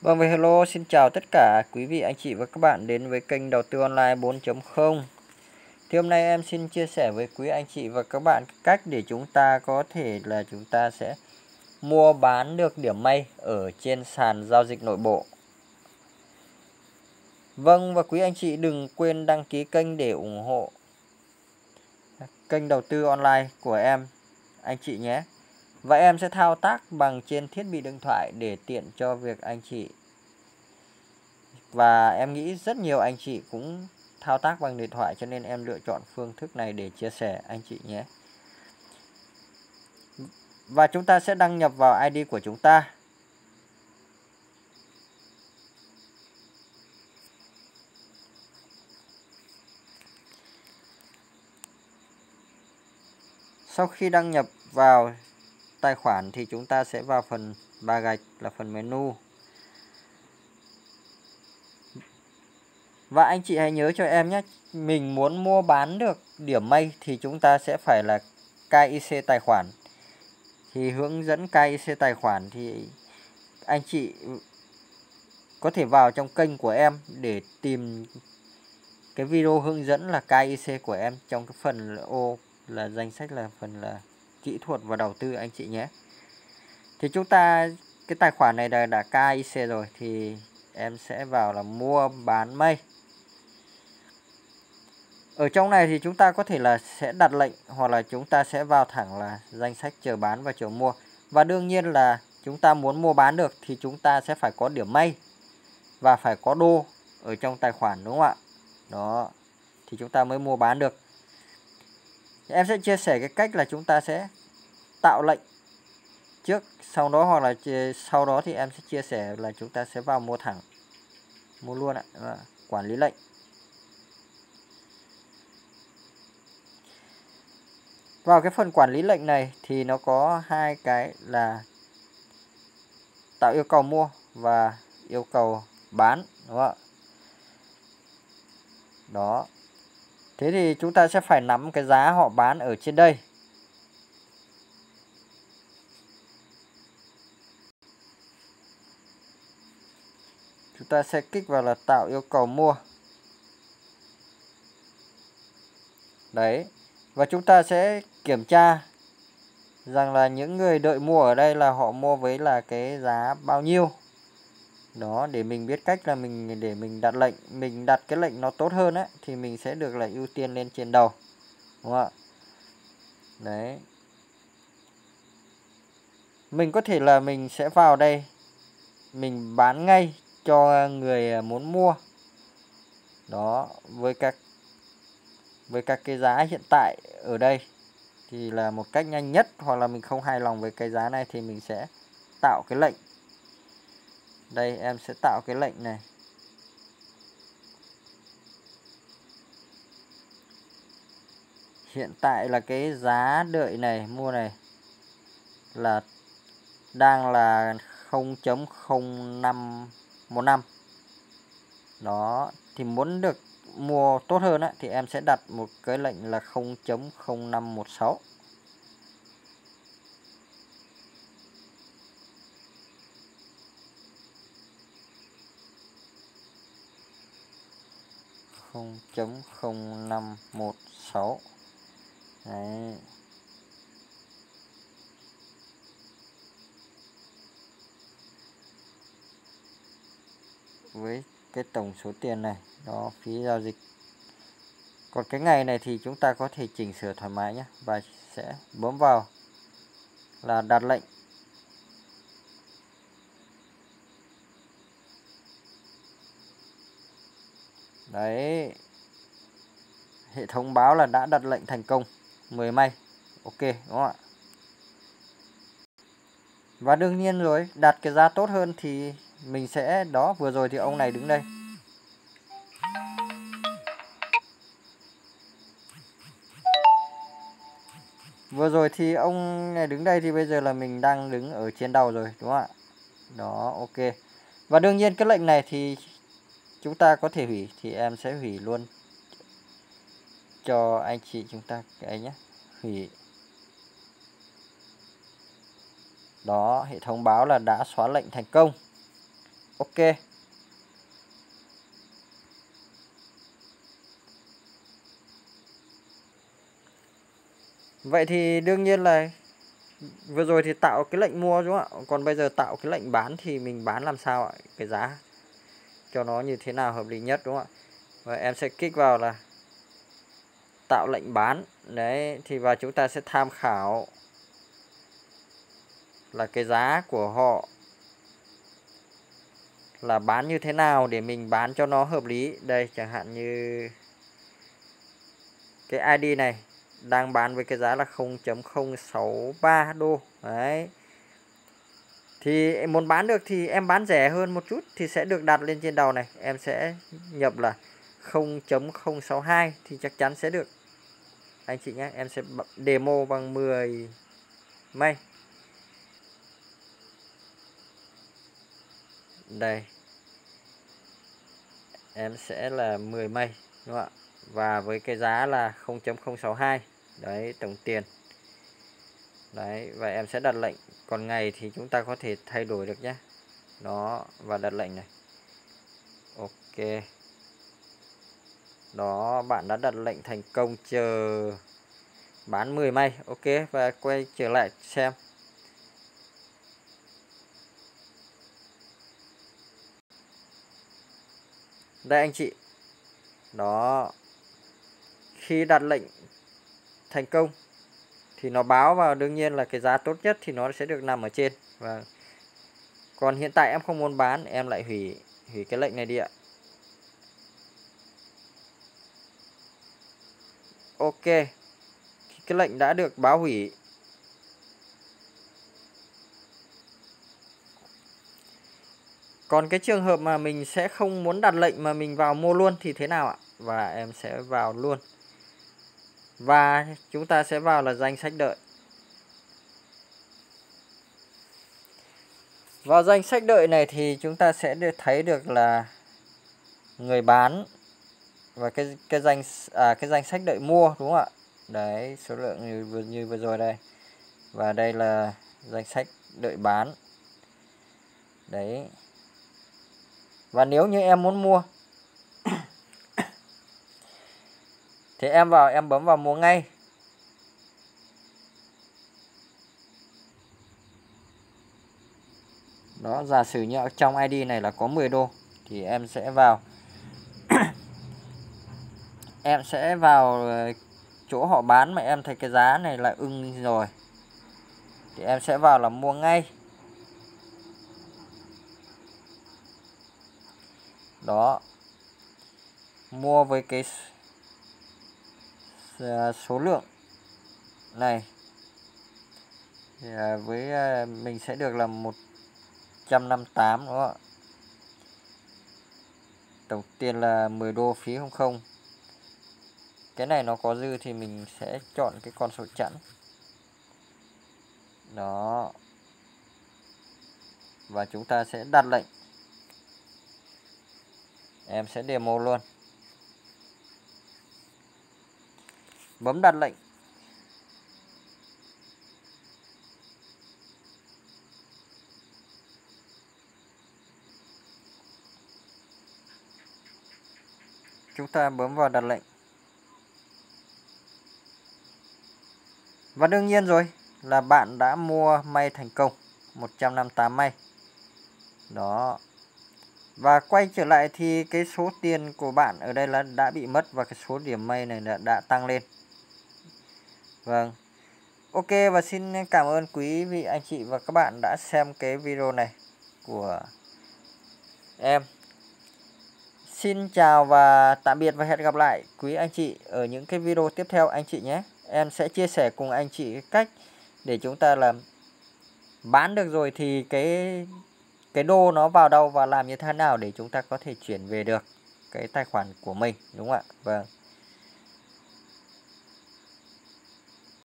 Vâng, hello, xin chào tất cả quý vị, anh chị và các bạn đến với kênh Đầu tư online 4.0. Thì hôm nay em xin chia sẻ với quý anh chị và các bạn cách để chúng ta có thể là chúng ta sẽ mua bán được điểm may ở trên sàn giao dịch nội bộ. Vâng, và quý anh chị đừng quên đăng ký kênh để ủng hộ kênh đầu tư online của em, anh chị nhé. Và em sẽ thao tác bằng trên thiết bị điện thoại để tiện cho việc anh chị. Và em nghĩ rất nhiều anh chị cũng thao tác bằng điện thoại, cho nên em lựa chọn phương thức này để chia sẻ anh chị nhé. Và chúng ta sẽ đăng nhập vào ID của chúng ta. Sau khi đăng nhập vào tài khoản thì chúng ta sẽ vào phần ba gạch là phần menu. Và anh chị hãy nhớ cho em nhé, mình muốn mua bán được điểm may thì chúng ta sẽ phải là KIC tài khoản. Thì hướng dẫn KIC tài khoản thì anh chị có thể vào trong kênh của em để tìm cái video hướng dẫn là KIC của em trong cái phần ô là danh sách là phần là kỹ thuật và đầu tư anh chị nhé. Thì chúng ta cái tài khoản này đã KIC rồi thì em sẽ vào là mua bán may. Ở trong này thì chúng ta có thể là sẽ đặt lệnh hoặc là chúng ta sẽ vào thẳng là danh sách chờ bán và chờ mua. Và đương nhiên là chúng ta muốn mua bán được thì chúng ta sẽ phải có điểm may và phải có đô ở trong tài khoản, đúng không ạ? Đó, thì chúng ta mới mua bán được. Em sẽ chia sẻ cái cách là chúng ta sẽ tạo lệnh trước, sau đó hoặc là sau đó thì em sẽ chia sẻ là chúng ta sẽ vào mua thẳng, mua luôn ạ, quản lý lệnh. Vào cái phần quản lý lệnh này thì nó có hai cái là tạo yêu cầu mua và yêu cầu bán, đúng không ạ? Đó. Thế thì chúng ta sẽ phải nắm cái giá họ bán ở trên đây. Chúng ta sẽ kích vào là tạo yêu cầu mua. Đấy. Và chúng ta sẽ kiểm tra rằng là những người đợi mua ở đây là họ mua với là cái giá bao nhiêu. Đó, để mình biết cách là mình đặt lệnh, mình đặt cái lệnh nó tốt hơn á thì mình sẽ được là ưu tiên lên trên đầu. Đúng không ạ? Đấy. Mình có thể là mình sẽ vào đây, mình bán ngay cho người muốn mua. Đó, với các cái giá hiện tại ở đây thì là một cách nhanh nhất, hoặc là mình không hài lòng với cái giá này thì mình sẽ tạo cái lệnh. Đây em sẽ tạo cái lệnh này. Hiện tại là cái giá đợi này, mua này là đang là 0.0515. Đó, thì muốn được mua tốt hơn á, thì em sẽ đặt một cái lệnh là 0.0516. Không chấm 0516. Đấy. Với cái tổng số tiền này, đó, phí giao dịch. Còn cái ngày này thì chúng ta có thể chỉnh sửa thoải mái nhé. Và sẽ bấm vào là đặt lệnh. Đấy. Hệ thống báo là đã đặt lệnh thành công 10 may. Ok, đúng không ạ? Và đương nhiên rồi, đặt cái giá tốt hơn thì mình sẽ, đó, vừa rồi thì ông này đứng đây. Vừa rồi thì ông này đứng đây thì bây giờ là mình đang đứng ở trên đầu rồi, đúng không ạ? Đó, ok. Và đương nhiên cái lệnh này thì chúng ta có thể hủy, thì em sẽ hủy luôn cho anh chị chúng ta cái nhé. Hủy. Đó, hệ thống báo là đã xóa lệnh thành công. Ok. Vậy thì đương nhiên là vừa rồi thì tạo cái lệnh mua đúng không ạ? Còn bây giờ tạo cái lệnh bán thì mình bán làm sao ạ? Cái giá cho nó như thế nào hợp lý nhất đúng không ạ? Và em sẽ kích vào là tạo lệnh bán. Đấy, thì và chúng ta sẽ tham khảo là cái giá của họ là bán như thế nào để mình bán cho nó hợp lý. Đây, chẳng hạn như cái ID này đang bán với cái giá là 0.063 đô. Đấy. Thì muốn bán được thì em bán rẻ hơn một chút thì sẽ được đặt lên trên đầu này. Em sẽ nhập là 0.062 thì chắc chắn sẽ được. Anh chị nhé, em sẽ demo bằng 10 may. Đây. Em sẽ là 10 may đúng không ạ? Và với cái giá là 0.062. Đấy, tổng tiền. Đấy, và em sẽ đặt lệnh. Còn ngày thì chúng ta có thể thay đổi được nhé. Đó, và đặt lệnh này. Ok. Đó, bạn đã đặt lệnh thành công, chờ bán 10 may. Ok, và quay trở lại xem. Đây anh chị. Đó. Khi đặt lệnh thành công thì nó báo vào, đương nhiên là cái giá tốt nhất thì nó sẽ được nằm ở trên. Và còn hiện tại em không muốn bán, em lại hủy cái lệnh này đi ạ. Ok. Cái lệnh đã được báo hủy. Còn cái trường hợp mà mình sẽ không muốn đặt lệnh mà mình vào mua luôn thì thế nào ạ? Và em sẽ vào luôn. Và chúng ta sẽ vào là danh sách đợi. Vào danh sách đợi này thì chúng ta sẽ thấy được là người bán và cái danh sách đợi mua đúng không ạ? Đấy, số lượng như vừa rồi đây. Và đây là danh sách đợi bán. Đấy. Và nếu như em muốn mua thì em vào, em bấm vào mua ngay. Đó, giả sử như trong ID này là có 10 đô thì em sẽ vào em sẽ vào chỗ họ bán mà em thấy cái giá này là ưng rồi thì em sẽ vào là mua ngay. Đó, mua với cái số lượng này thì với mình sẽ được là 158 đúng không ạ? Tổng tiền là 10 đô, phí không. Cái này nó có dư thì mình sẽ chọn cái con số chẵn. Đó. Và chúng ta sẽ đặt lệnh. Em sẽ demo luôn. Bấm đặt lệnh. Chúng ta bấm vào đặt lệnh. Và đương nhiên rồi là bạn đã mua may thành công 158 may. Đó. Và quay trở lại thì cái số tiền của bạn ở đây là đã bị mất và cái số điểm may này đã tăng lên. Vâng. Ok, và xin cảm ơn quý vị anh chị và các bạn đã xem cái video này của em. Xin chào và tạm biệt và hẹn gặp lại quý anh chị ở những cái video tiếp theo anh chị nhé. Em sẽ chia sẻ cùng anh chị cái cách để chúng ta làm bán được rồi thì cái đô nó vào đâu và làm như thế nào để chúng ta có thể chuyển về được cái tài khoản của mình, đúng không ạ? Vâng.